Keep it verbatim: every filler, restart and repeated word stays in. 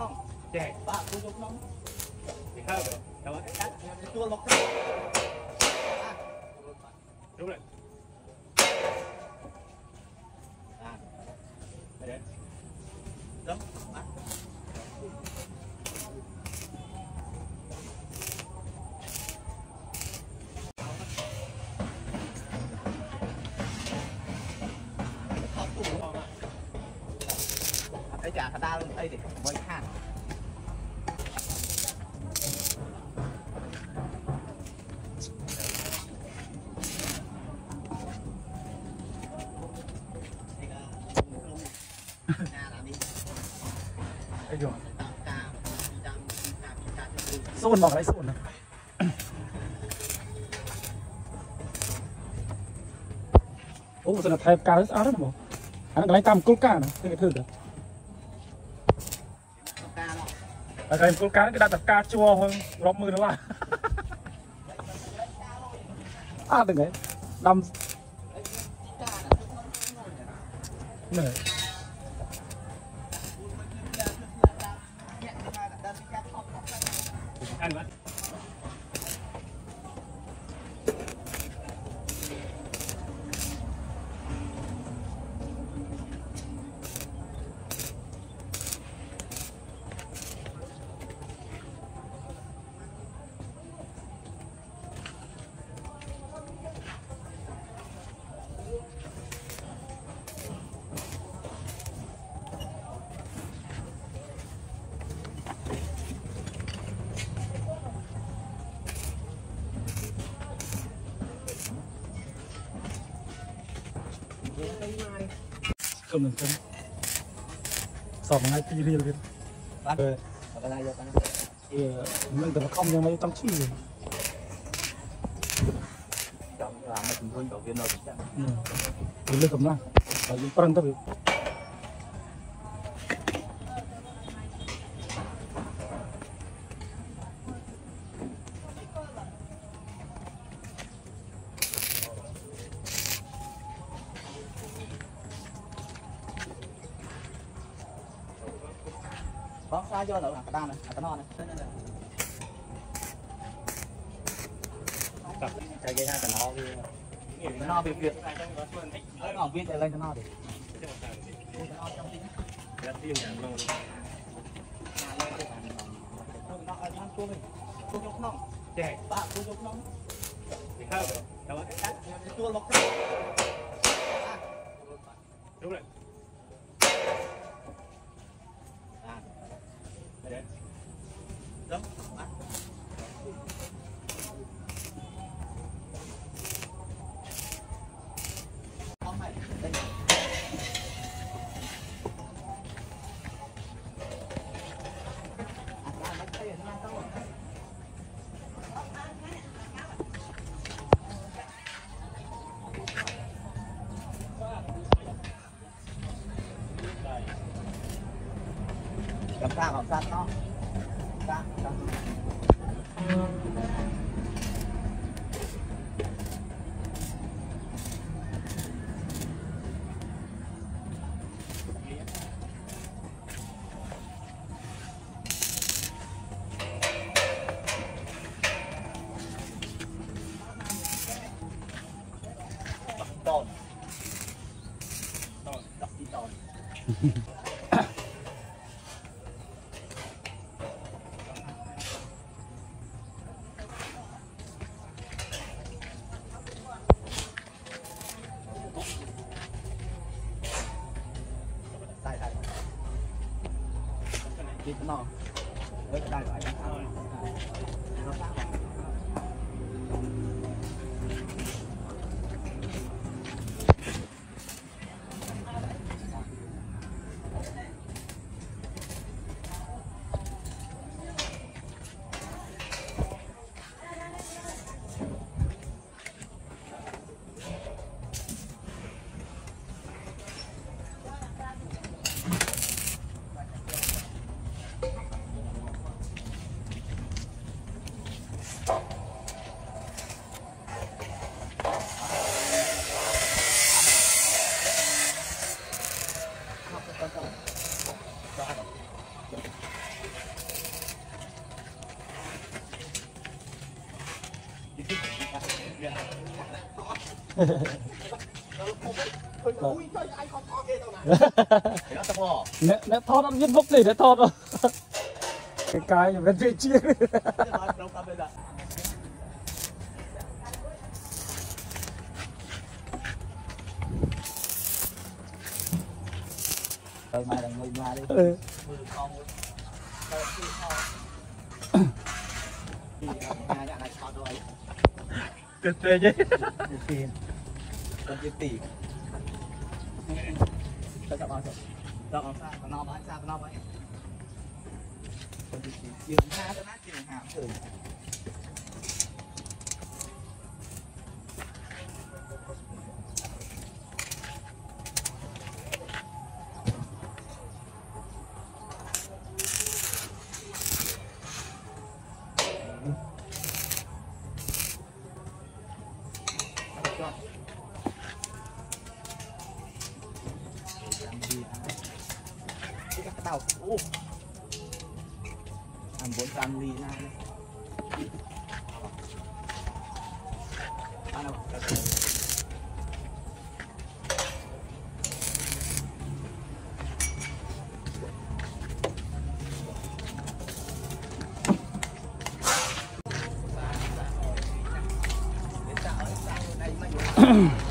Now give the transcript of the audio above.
không Trẻ ba tôi chụp không thì hơn rồi đâu cắt tua một đúng rồi à đấy đúng ấy chả thật ra đây để mới hàng cái gì xôn bằng cái xôn này ủa sao là thay cá rất áo đó mà anh cái cam cốt cá này cái thử được cái cốt cá cái đặt cá chua hơn rộng mưa nó là à từng cái đâm này ăn vậy không được không sọt ngay pi riêng lên rồi cái này vô cái này mình tưởng không nhưng mấy trong chi rồi chọn làm một tình huống đầu tiên rồi ừ lên cầm na và những phần tới có sai cho nữa cái đan này cái non này cái cái hai cái nó đi cái no việc việc cái nó viên chạy lên cái no đi cái no trong tí cái tiêu nhà nó nó ăn cua mình cua nhóc non trẻ ba cua nhóc non thì hơn rồi đâu cắt tua một đúng rồi à đấy đúng không phải đây làm sao làm sao nó ra ra tòn tòn đọc đi tòn sai sai đi cái nọ đây đây phải nó khác nè nè thọt ăn viên bốc gì để thọt rồi cái cái bên vị chia rồi mai là người nhà đi ừ. tuyệt tuyệt chứ tiền còn tiền tỷ sao chọn bao nhiêu chọn sao còn nó bán sao còn nó bán còn tiền tỷ tiền hai cho nát tiền hàm thử cái tàu ô làm bốn trăm ly ra đây ăn đâu Ahem.